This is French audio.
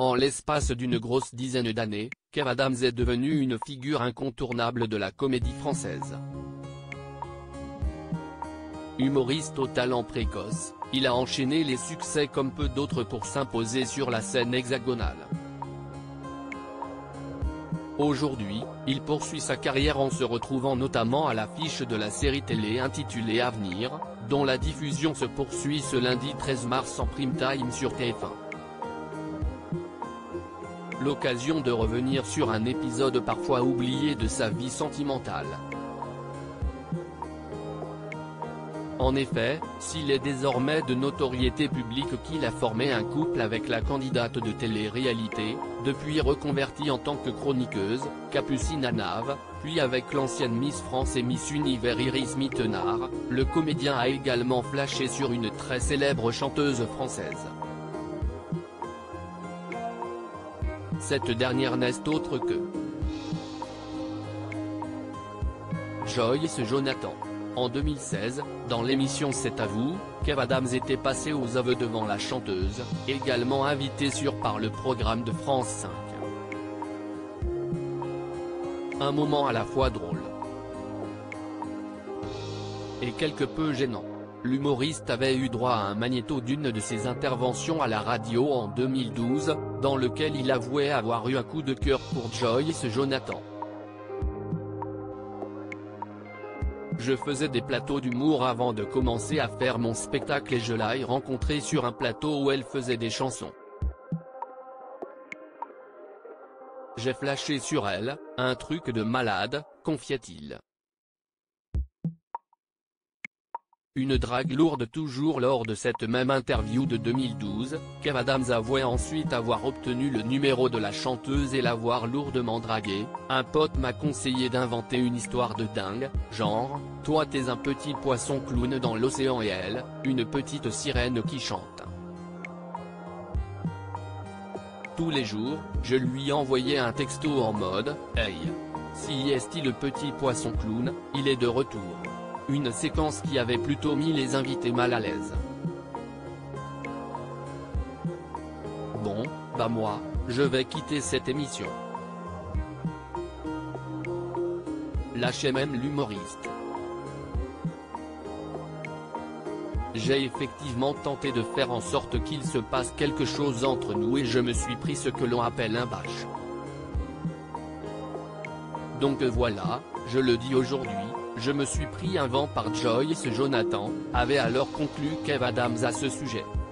En l'espace d'une grosse dizaine d'années, Kev Adams est devenu une figure incontournable de la comédie française. Humoriste au talent précoce, il a enchaîné les succès comme peu d'autres pour s'imposer sur la scène hexagonale. Aujourd'hui, il poursuit sa carrière en se retrouvant notamment à l'affiche de la série télé intitulée Avenir, dont la diffusion se poursuit ce lundi 13 mars en prime time sur TF1. L'occasion de revenir sur un épisode parfois oublié de sa vie sentimentale. En effet, s'il est désormais de notoriété publique qu'il a formé un couple avec la candidate de télé-réalité, depuis reconvertie en tant que chroniqueuse, Capucine Anave, puis avec l'ancienne Miss France et Miss Univers Iris Mittenard, le comédien a également flashé sur une très célèbre chanteuse française. Cette dernière n'est autre que Joyce Jonathan. En 2016, dans l'émission C'est à vous, Kev Adams était passé aux aveux devant la chanteuse, également invitée par le programme de France 5. Un moment à la fois drôle et quelque peu gênant. L'humoriste avait eu droit à un magnéto d'une de ses interventions à la radio en 2012, dans lequel il avouait avoir eu un coup de cœur pour Joyce Jonathan. Je faisais des plateaux d'humour avant de commencer à faire mon spectacle et je l'ai rencontrée sur un plateau où elle faisait des chansons. J'ai flashé sur elle, un truc de malade, confiait-il. Une drague lourde. Toujours lors de cette même interview de 2012, Kev Adams avouait ensuite avoir obtenu le numéro de la chanteuse et l'avoir lourdement draguée. Un pote m'a conseillé d'inventer une histoire de dingue, genre, toi t'es un petit poisson clown dans l'océan et elle, une petite sirène qui chante. Tous les jours, je lui envoyais un texto en mode « Hey, si est-il le petit poisson clown, il est de retour ». Une séquence qui avait plutôt mis les invités mal à l'aise. Bon, bah moi, je vais quitter cette émission. Lâchez même l'humoriste. J'ai effectivement tenté de faire en sorte qu'il se passe quelque chose entre nous et je me suis pris ce que l'on appelle un bâche. Donc voilà, je le dis aujourd'hui. Je me suis pris un vent par Joyce Jonathan, avait alors conclu Kev Adams à ce sujet.